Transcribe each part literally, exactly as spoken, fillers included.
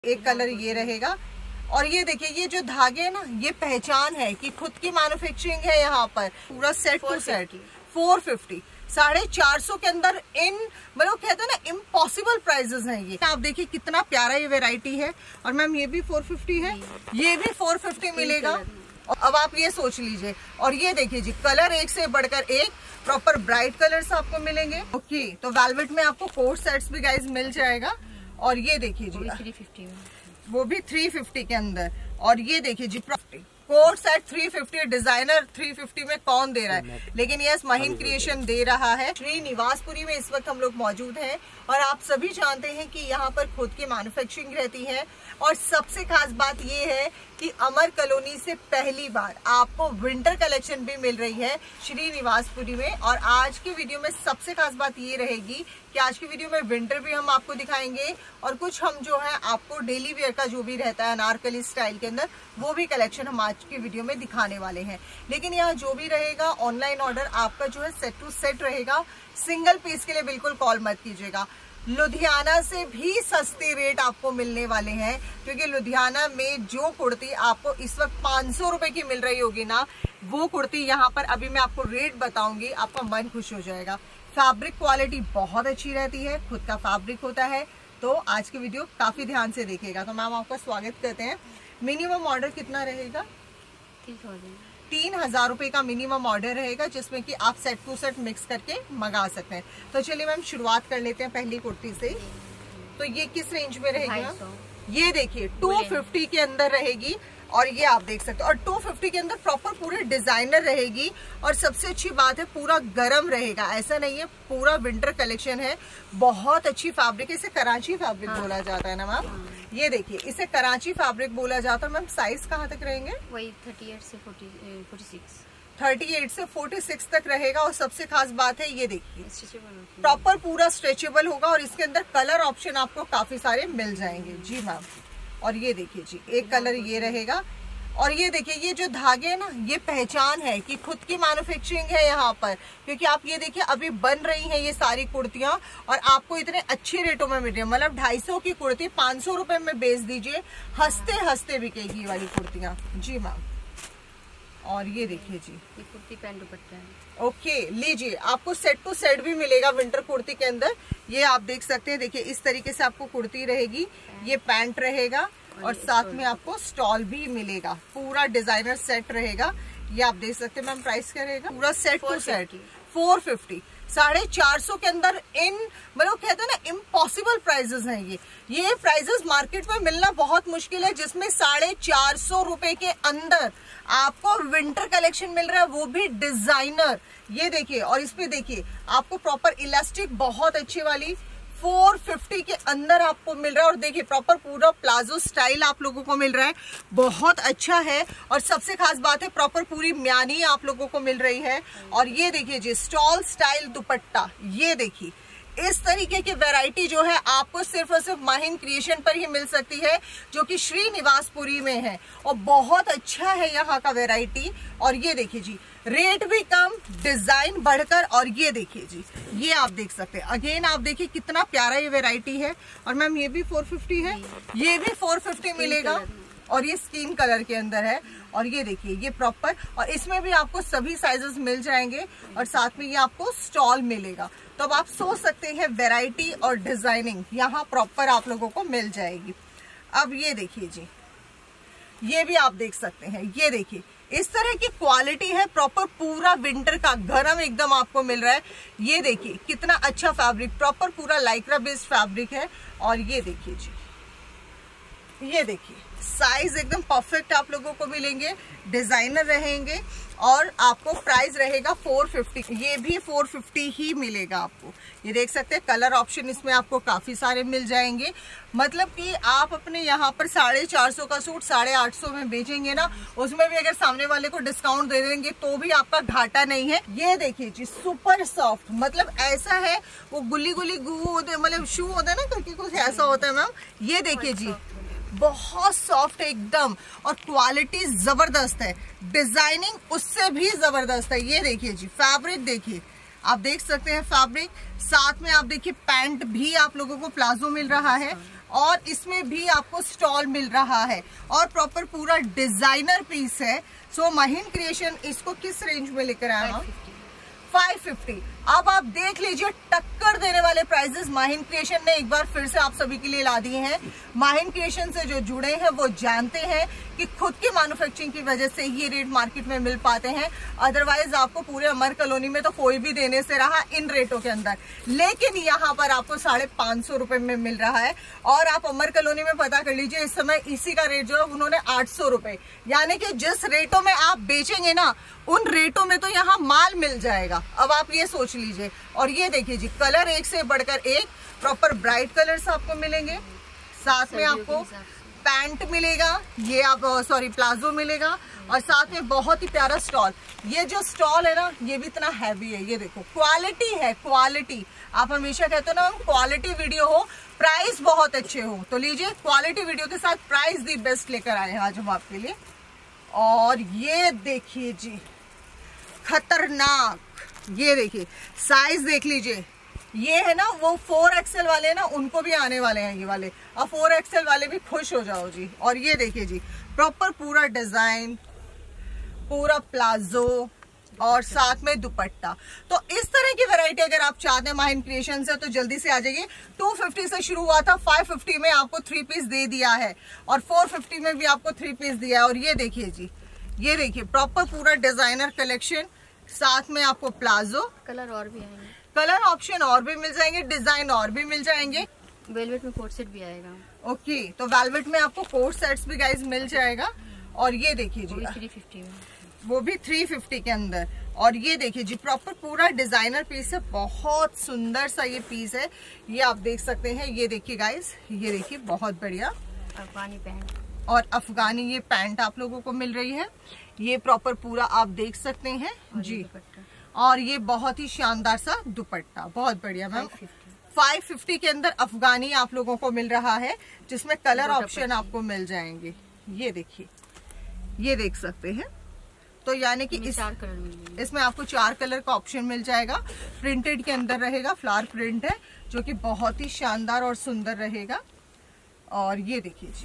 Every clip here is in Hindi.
एक कलर ये रहेगा। और ये देखिए, ये जो धागे है ना, ये पहचान है कि खुद की मैन्युफैक्चरिंग है। यहाँ पर पूरा set to set four fifty साढ़े चार सौ के अंदर इन मतलब कहते हैं ना इम्पॉसिबल प्राइजेस हैं। ये आप देखिए कितना प्यारा ये वेराइटी है। और मैम ये भी फोर फिफ्टी है, ये भी फोर फिफ्टी मिलेगा। और अब आप ये सोच लीजिए, और ये देखिए जी, कलर एक से बढ़कर एक, प्रॉपर ब्राइट कलर्स आपको मिलेंगे। ओके, तो वेलवेट में आपको कोट सेट्स भी गाइज मिल जाएगा। और ये देखिए जी, थ्री फिफ्टी में, वो भी थ्री फिफ्टी के अंदर। और ये देखिए जी, coat set three fifty, designer three fifty में कौन दे रहा है, लेकिन यस महिन क्रिएशन दे रहा है। श्री निवासपुरी में इस वक्त हम लोग मौजूद हैं और आप सभी जानते हैं कि यहाँ पर खुद की मैन्युफैक्चरिंग रहती है। और सबसे खास बात ये है कि अमर कॉलोनी से पहली बार आपको विंटर कलेक्शन भी मिल रही है श्री निवासपुरी में। और आज की वीडियो में सबसे खास बात ये रहेगी कि आज की वीडियो में विंटर भी हम आपको दिखाएंगे और कुछ हम जो है आपको डेली वेयर का जो भी रहता है अनारकली स्टाइल के अंदर, वो भी कलेक्शन हम आज की वीडियो में दिखाने वाले हैं। लेकिन यहाँ जो भी रहेगा ऑनलाइन ऑर्डर आपका जो है सेट टू सेट रहेगा। सिंगल पीस के लिए बिल्कुल कॉल मत कीजिएगा। लुधियाना से भी सस्ते रेट आपको मिलने वाले हैं, क्योंकि लुधियाना में जो कुर्ती आपको इस वक्त पाँच सौ रुपए की मिल रही होगी ना, वो कुर्ती यहाँ पर अभी मैं आपको रेट बताऊंगी, आपका मन खुश हो जाएगा। फैब्रिक क्वालिटी बहुत अच्छी रहती है, खुद का फैब्रिक होता है। तो आज की वीडियो काफी ध्यान से देखिएगा। तो मैम आपका स्वागत करते हैं। मिनिमम ऑर्डर कितना रहेगा? तीन हजार रुपए का मिनिमम ऑर्डर रहेगा, जिसमें कि आप सेट टू सेट मिक्स करके मंगा सकते हैं। तो चलिए मैम शुरुआत कर लेते हैं पहली कुर्ती से। तो ये किस रेंज में रहेगी? ये देखिए टू फिफ्टी के अंदर रहेगी। और ये आप देख सकते हो, और टू फिफ्टी के अंदर प्रॉपर पूरे डिजाइनर रहेगी। और सबसे अच्छी बात है पूरा गरम रहेगा, ऐसा नहीं है, पूरा विंटर कलेक्शन है। बहुत अच्छी फैब्रिक है, इसे कराची फैब्रिक हाँ। बोला जाता है ना मैम हाँ। ये देखिए, इसे कराची फैब्रिक बोला जाता है। मैम साइज कहाँ तक रहेंगे? वही थर्टी एट से फोर्टी सिक्स थर्टी एट से फोर्टी सिक्स तक रहेगा। और सबसे खास बात है ये देखिए, प्रॉपर पूरा स्ट्रेचेबल होगा और इसके अंदर कलर ऑप्शन आपको काफी सारे मिल जाएंगे। जी मैम, और ये देखिए जी, एक कलर ये रहेगा। और ये देखिए, ये जो धागे है ना, ये पहचान है कि खुद की मैन्युफैक्चरिंग है यहाँ पर। क्योंकि आप ये देखिए, अभी बन रही हैं ये सारी कुर्तियां और आपको इतने अच्छे रेटों में मिल रही है। मतलब ढाई सौ की कुर्ती पाँच सौ रुपए में बेच दीजिए, हंसते हंसते बिकेगी वाली कुर्तियां। जी मैम, और ये देखिए जी, ये कुर्ती पैंट दुपट्टा है। ओके, लीजिए, आपको सेट टू सेट भी मिलेगा विंटर कुर्ती के अंदर। ये आप देख सकते हैं, देखिए इस तरीके से आपको कुर्ती रहेगी, ये पैंट रहेगा और साथ में आपको स्टॉल भी मिलेगा। पूरा डिजाइनर सेट रहेगा। ये आप देख सकते हैं मैम, प्राइस क्या रहेगा? पूरा set to set four fifty साढ़े चार सौ के अंदर इन मतलब कहते हैं ना इम्पॉसिबल प्राइजेस हैं। ये ये प्राइजेस मार्केट में मिलना बहुत मुश्किल है, जिसमें साढ़े चार सौ रुपए के अंदर आपको विंटर कलेक्शन मिल रहा है, वो भी डिजाइनर। ये देखिए, और इस पे देखिए आपको प्रॉपर इलास्टिक बहुत अच्छी वाली फोर फिफ्टी के अंदर आपको मिल रहा है। और देखिए प्रॉपर पूरा प्लाजो स्टाइल आप लोगों को मिल रहा है, बहुत अच्छा है। और सबसे खास बात है प्रॉपर पूरी म्यानी आप लोगों को मिल रही है। और ये देखिए जी, स्टॉल स्टाइल दुपट्टा, ये देखिए इस तरीके की वैरायटी जो है आपको सिर्फ और सिर्फ महिन क्रिएशन पर ही मिल सकती है, जो कि श्री निवासपुरी में है। और बहुत अच्छा है यहाँ का वैरायटी। और ये देखिए जी, रेट भी कम, डिजाइन बढ़कर। और ये देखिए जी, ये आप देख सकते हैं, अगेन आप देखिए कितना प्यारा ये वैरायटी है। और मैम ये भी फोर फिफ्टी है, ये भी फोर फिफ्टी मिलेगा। और ये स्किन कलर के अंदर है। और ये देखिए, ये प्रॉपर, और इसमें भी आपको सभी साइजेस मिल जाएंगे और साथ में ये आपको स्टॉल मिलेगा। तो अब आप सोच सकते हैं वैरायटी और डिजाइनिंग यहाँ प्रॉपर आप लोगों को मिल जाएगी। अब ये देखिए जी, ये भी आप देख सकते हैं, ये देखिए इस तरह की क्वालिटी है, प्रॉपर पूरा विंटर का गरम एकदम आपको मिल रहा है। ये देखिए कितना अच्छा फैब्रिक, प्रॉपर पूरा लाइक्रा बेस्ड फैब्रिक है। और ये देखिए जी, ये देखिए साइज एकदम परफेक्ट आप लोगों को मिलेंगे, डिजाइनर रहेंगे। और आपको प्राइस रहेगा फोर फिफ्टी, ये भी फोर फिफ्टी ही मिलेगा आपको। ये देख सकते हैं कलर ऑप्शन इसमें आपको काफी सारे मिल जाएंगे। मतलब कि आप अपने यहाँ पर साढ़े चार सौ का सूट साढ़े आठ सौ में बेचेंगे ना, उसमें भी अगर सामने वाले को डिस्काउंट दे देंगे तो भी आपका घाटा नहीं है। ये देखिए जी, सुपर सॉफ्ट, मतलब ऐसा है वो गुली गुली गू होते, मतलब शू होता है ना करके कुछ ऐसा होता है मैम। ये देखिए जी, बहुत सॉफ्ट एकदम, और क्वालिटी जबरदस्त है, डिजाइनिंग उससे भी जबरदस्त है। ये देखिए जी, फैब्रिक देखिए, आप देख सकते हैं फैब्रिक। साथ में आप देखिए पैंट भी आप लोगों को प्लाजो मिल रहा है। और इसमें भी आपको स्टॉल मिल रहा है और प्रॉपर पूरा डिजाइनर पीस है। सो माहिन क्रिएशन इसको किस रेंज में लेकर आया हम? Five fifty. अब आप देख लीजिए टक्कर देने वाले प्राइजेस माहिन क्रिएशन ने एक बार फिर से आप सभी के लिए ला दिए हैं। माहिन क्रिएशन से जो जुड़े हैं वो जानते हैं कि खुद की मैन्युफैक्चरिंग की वजह से ये रेट मार्केट में मिल पाते हैं, अदरवाइज आपको पूरे अमर कॉलोनी में तो कोई भी देने से रहा इन रेटों के अंदर, लेकिन यहाँ पर आपको साढ़े पांच सौ रुपए में मिल रहा है। और आप अमर कॉलोनी में पता कर लीजिए इस समय इसी का रेट जो है उन्होंने आठ सौ रुपए, यानी कि जिस रेटों में आप बेचेंगे ना उन रेटों में तो यहाँ माल मिल जाएगा। अब आप ये सोच लीजिए। और ये देखिए जी कलर एक से बढ़कर एक प्रॉपर ब्राइट कलर्स आपको मिलेंगे, साथ में आपको पैंट मिलेगा, ये आप सॉरी प्लाजो मिलेगा और साथ में बहुत ही प्यारा स्टॉल। ये जो स्टॉल है ना ये भी इतना हैवी है, ये देखो क्वालिटी है, क्वालिटी। आप हमेशा कहते हो ना क्वालिटी वीडियो हो, प्राइस बहुत अच्छे हो, तो लीजिए क्वालिटी वीडियो के साथ प्राइस दी बेस्ट लेकर आए हैं आज हम आपके लिए। और ये देखिए जी खतरनाक, ये देखिए साइज देख लीजिए, ये है ना वो फोर एक्सएल वाले ना उनको भी आने वाले हैं ये वाले, अब फोर एक्सएल वाले भी खुश हो जाओ जी। और ये देखिए जी प्रॉपर पूरा डिजाइन, पूरा प्लाजो और साथ में दुपट्टा। तो इस तरह की वैरायटी अगर आप चाहते हैं माहिन क्रिएशन से तो जल्दी से आ जाइए। टू फिफ्टी से शुरू हुआ था, फाइव फिफ्टी में आपको थ्री पीस दे दिया है और फोर फिफ्टी में भी आपको थ्री पीस दिया है। और ये देखिए जी, ये देखिए प्रॉपर पूरा डिजाइनर कलेक्शन, साथ में आपको प्लाजो, कलर और भी आएंगे, कलर ऑप्शन और भी मिल जाएंगे, डिजाइन और भी मिल जाएंगे। वेलवेट में कोट सेट भी आएगा। ओके, तो वेलवेट में आपको कोट सेट्स भी गाइस मिल जाएगा। और ये देखिए जी थ्री फिफ्टी में, वो भी थ्री फिफ्टी के अंदर। और ये देखिए जी प्रॉपर पूरा डिजाइनर पीस है, बहुत सुंदर सा ये पीस है, ये आप देख सकते हैं। ये देखिए गाइस, ये देखिए बहुत बढ़िया अफगानी पैंट और अफगानी ये पैंट आप लोगों को मिल रही है। ये प्रॉपर पूरा आप देख सकते हैं जी। और ये बहुत ही शानदार सा दुपट्टा, बहुत बढ़िया मैम। फाइव फिफ्टी के अंदर अफगानी आप लोगों को मिल रहा है, जिसमें कलर ऑप्शन आपको मिल जाएंगे। ये देखिए, ये देख सकते हैं। तो यानी कि इस चार कलर मिलेंगे, इसमें आपको चार कलर का ऑप्शन मिल जाएगा। प्रिंटेड के अंदर रहेगा, फ्लावर प्रिंट है जो कि बहुत ही शानदार और सुंदर रहेगा। और ये देखिए जी,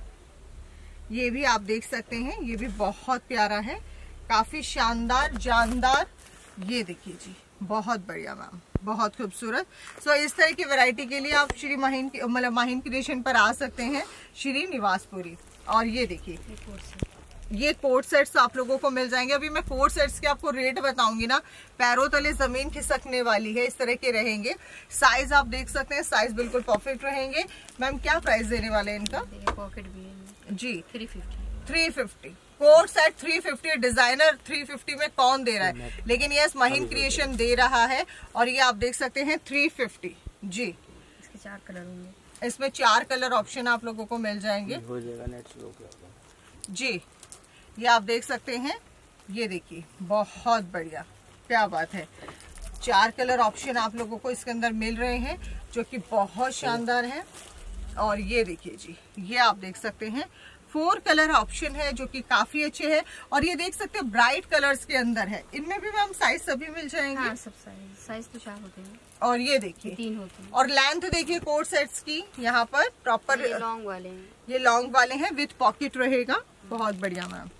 ये भी आप देख सकते हैं, ये भी बहुत प्यारा है, काफी शानदार जानदार। ये देखिए जी बहुत बढ़िया मैम, बहुत खूबसूरत। सो इस तरह की वैरायटी के लिए आप श्री माहिन मतलब माहिन क्रिएशन पर आ सकते हैं, श्री निवासपुरी। और ये देखिए ये कोट सेट्स आप लोगों को मिल जाएंगे। अभी मैं कोट सेट्स के आपको रेट बताऊंगी ना, पैरों तले जमीन खिसकने वाली है, इस तरह के रहेंगे। साइज आप देख सकते हैं, साइज बिल्कुल परफेक्ट रहेंगे। मैम क्या प्राइस देने वाले हैं इनका? पॉकेट भी है जी three fifty three fifty coat set three fifty, designer three fifty में कौन दे रहा है, लेकिन यस माहिन क्रिएशन दे रहा है। और ये आप देख सकते हैं थ्री फिफ्टी जी। इसके चार कलर होंगे, इसमें चार कलर ऑप्शन आप लोगों को मिल जाएंगे हो जाएगा नेट स्लो जी। ये आप देख सकते हैं, ये देखिए बहुत बढ़िया, क्या बात है। चार कलर ऑप्शन आप लोगों को इसके अंदर मिल रहे हैं जो कि बहुत शानदार है। और ये देखिए जी, ये आप देख सकते हैं फोर कलर ऑप्शन है जो कि काफी अच्छे हैं। और ये देख सकते हैं ब्राइट कलर्स के अंदर है, इनमें भी मैम साइज सभी मिल जाएंगे। हाँ, सब साइज साइज तो चार होते हैं और ये देखिए तीन होते हैं। और लेंथ देखिए कोट सेट्स की, यहाँ पर प्रॉपर ये लॉन्ग वाले हैं, ये लॉन्ग वाले हैं, विथ पॉकेट रहेगा, बहुत बढ़िया मैम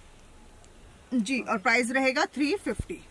जी। और प्राइस रहेगा थ्री फिफ्टी।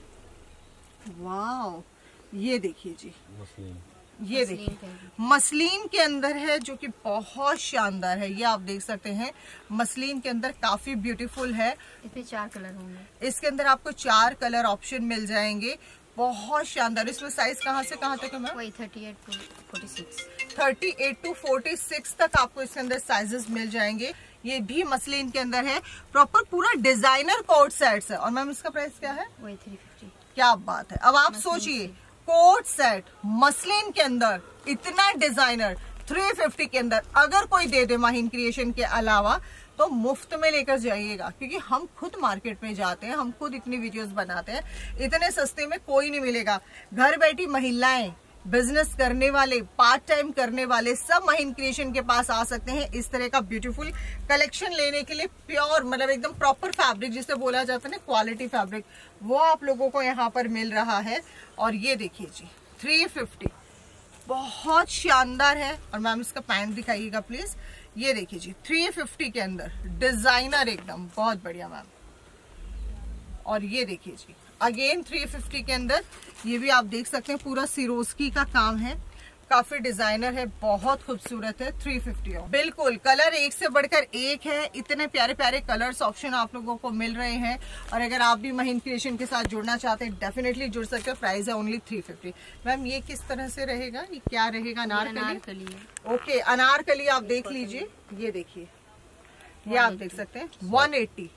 वाओ, ये देखिए जी, ये देखिए मसलिन के अंदर है जो कि बहुत शानदार है। ये आप देख सकते हैं मसलिन के अंदर काफी ब्यूटीफुल है। इसमें चार कलर होंगे, इसके अंदर आपको चार कलर ऑप्शन मिल जाएंगे, बहुत शानदार। इसमें साइज कहाँ से कहाँ तक है मैम? वही thirty eight to forty six thirty eight to forty six तक आपको इसके अंदर साइजेस मिल जाएंगे। ये भी मसलिन के अंदर है, प्रॉपर पूरा डिजाइनर कोट सेट्स है। और मैम इसका प्राइस क्या है? वही थ्री फिफ्टी। क्या बात है। अब आप सोचिए कोट सेट मसलिन के अंदर इतना डिजाइनर थ्री फिफ्टी के अंदर अगर कोई दे दे माहिन क्रिएशन के अलावा तो मुफ्त में लेकर जाइएगा, क्योंकि हम खुद मार्केट में जाते हैं, हम खुद इतनी वीडियोस बनाते हैं, इतने सस्ते में कोई नहीं मिलेगा। घर बैठी महिलाएं, बिजनेस करने वाले, पार्ट टाइम करने वाले सब माहिन क्रिएशन के पास आ सकते हैं इस तरह का ब्यूटीफुल कलेक्शन लेने के लिए। प्योर मतलब एकदम प्रॉपर फैब्रिक जिसे बोला जाता है ना, क्वालिटी फैब्रिक, वो आप लोगों को यहाँ पर मिल रहा है। और ये देखिए जी थ्री फिफ्टी बहुत शानदार है। और मैम इसका पैंट दिखाइएगा प्लीज। ये देखिए जी थ्री फिफ्टी के अंदर डिजाइनर एकदम बहुत बढ़िया मैम। और ये देखिए जी अगेन थ्री फिफ्टी के अंदर, ये भी आप देख सकते हैं पूरा सिरोस्की का काम है, काफी डिजाइनर है, बहुत खूबसूरत है। थ्री फिफ्टी बिल्कुल, कलर एक से बढ़कर एक है, इतने प्यारे प्यारे कलर्स ऑप्शन आप लोगों को मिल रहे हैं। और अगर आप भी महीन क्रिएशन के साथ जुड़ना चाहते हैं डेफिनेटली जुड़ सकते हैं। प्राइस है ओनली थ्री फिफ्टी। मैम ये किस तरह से रहेगा, ये क्या रहेगा? अनारकली। ओके अनारकली आप देख लीजिए, ये देखिए ये आप देख सकते हैं वन एट्टी।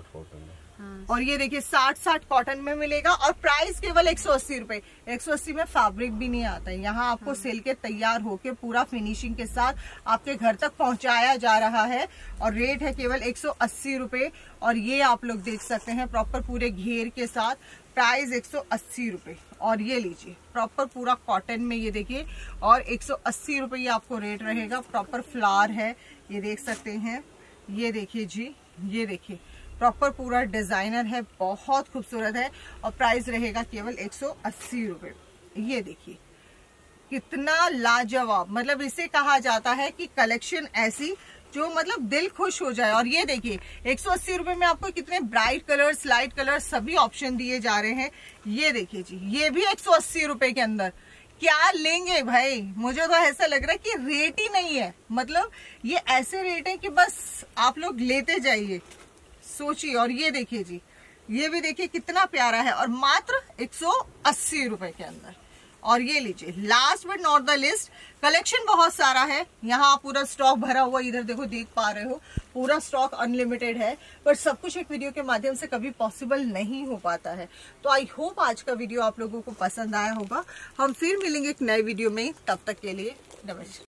और ये देखिए साठ साठ कॉटन में मिलेगा और प्राइस केवल एक सौ अस्सी रुपए। एक सौ अस्सी में फैब्रिक भी नहीं आता है। यहाँ आपको सिल के तैयार होके पूरा फिनिशिंग के साथ आपके घर तक पहुंचाया जा रहा है और रेट है केवल एक सौ अस्सी रुपए। और ये आप लोग देख सकते हैं प्रॉपर पूरे घेर के साथ, प्राइस एक सौ अस्सी रुपए। और ये लीजिए प्रॉपर पूरा कॉटन में, ये देखिए, और एक सौ अस्सी रुपए ये आपको रेट रहेगा। प्रॉपर फ्लावर है, ये देख सकते हैं। ये देखिए जी, ये देखिए प्रॉपर पूरा डिजाइनर है, बहुत खूबसूरत है और प्राइस रहेगा केवल एक सौ अस्सी रुपए। ये देखिए कितना लाजवाब, मतलब इसे कहा जाता है कि कलेक्शन ऐसी जो मतलब दिल खुश हो जाए। और ये देखिए एक सौ अस्सी रुपए में आपको कितने ब्राइट कलर्स, लाइट कलर्स सभी ऑप्शन दिए जा रहे हैं। ये देखिए जी ये भी एक सौ अस्सी रुपए के अंदर। क्या लेंगे भाई, मुझे तो ऐसा लग रहा है कि रेट ही नहीं है, मतलब ये ऐसे रेट है कि बस आप लोग लेते जाइए, सोचिए। और ये देखिए जी ये भी देखिए कितना प्यारा है और मात्र एक सौ अस्सी रुपए के अंदर। और ये लीजिए last but not the least, collection बहुत सारा है, यहाँ पूरा स्टॉक भरा हुआ, इधर देखो देख पा रहे हो पूरा स्टॉक अनलिमिटेड है, पर सब कुछ एक वीडियो के माध्यम से कभी पॉसिबल नहीं हो पाता है। तो आई होप आज का वीडियो आप लोगों को पसंद आया होगा। हम फिर मिलेंगे एक नए वीडियो में, तब तक के लिए नमस्कार।